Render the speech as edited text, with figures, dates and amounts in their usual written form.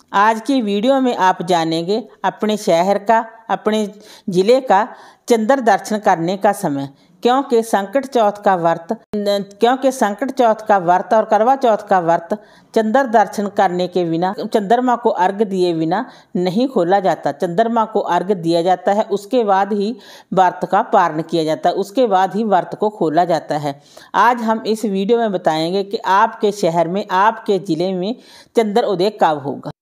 आज की वीडियो में आप जानेंगे अपने शहर का, अपने ज़िले का चंद्र दर्शन करने का समय, क्योंकि संकट चौथ का व्रत और करवा चौथ का व्रत चंद्र दर्शन करने के बिना, चंद्रमा को अर्घ दिए बिना नहीं खोला जाता। चंद्रमा को अर्घ दिया जाता है, उसके बाद ही व्रत का पारण किया जाता है, उसके बाद ही व्रत को खोला जाता है। आज हम इस वीडियो में बताएंगे कि आपके शहर में, आपके ज़िले में चंद्र उदय कब होगा।